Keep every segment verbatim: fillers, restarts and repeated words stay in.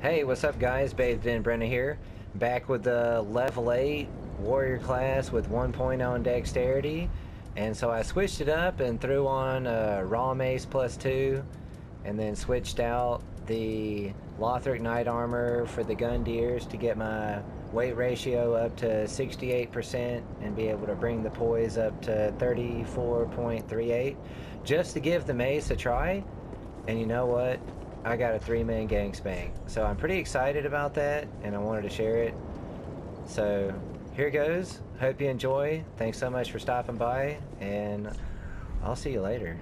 Hey, what's up guys? Bathed in Brenna here. Back with the level eight warrior class with one point oh in dexterity. And so I switched it up and threw on uh, raw mace plus two. And then switched out the Lothric Knight armor for the Gundyrs to get my weight ratio up to sixty-eight percent and be able to bring the poise up to thirty-four point three eight. Just to give the mace a try. And you know what? I got a three-man gang spank. So I'm pretty excited about that, and I wanted to share it. So here goes. Hope you enjoy. Thanks so much for stopping by, and I'll see you later.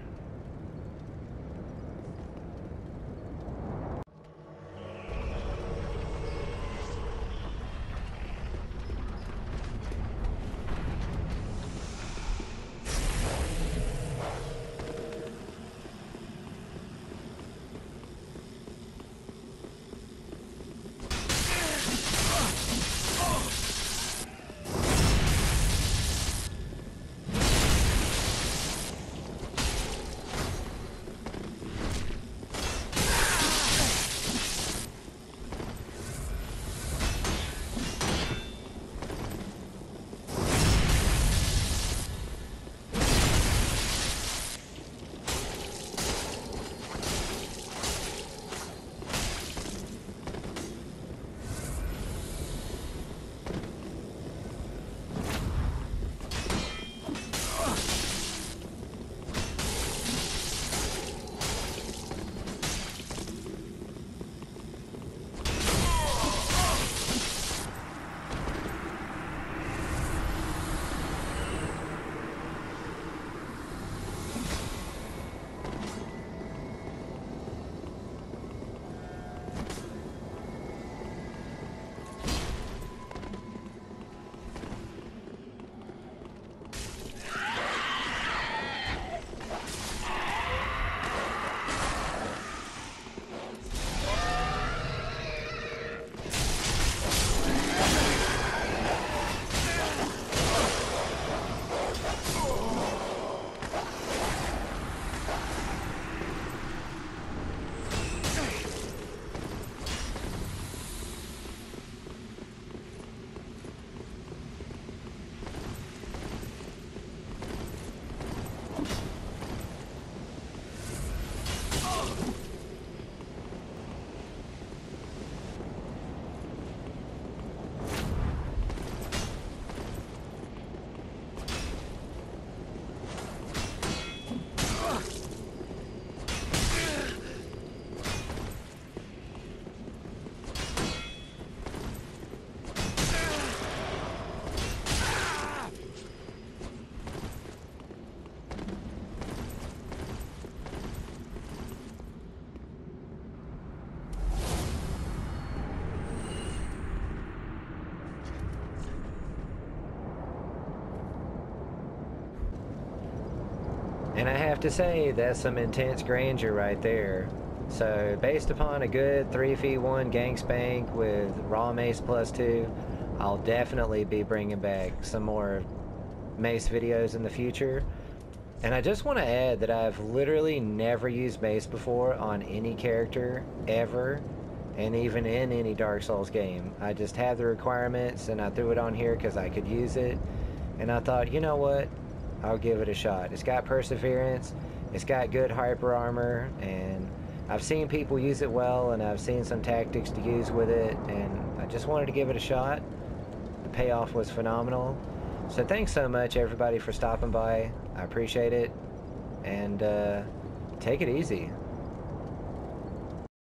And I have to say, that's some intense grandeur right there. So based upon a good three v one gang spank with raw mace plus two, I'll definitely be bringing back some more mace videos in the future. And I just want to add that I've literally never used mace before on any character, ever, and even in any Dark Souls game. I just have the requirements and I threw it on here because I could use it. And I thought, you know what? I'll give it a shot. It's got perseverance, it's got good hyper armor, and I've seen people use it well, and I've seen some tactics to use with it, and I just wanted to give it a shot. The payoff was phenomenal. So thanks so much everybody for stopping by. I appreciate it, and uh, take it easy.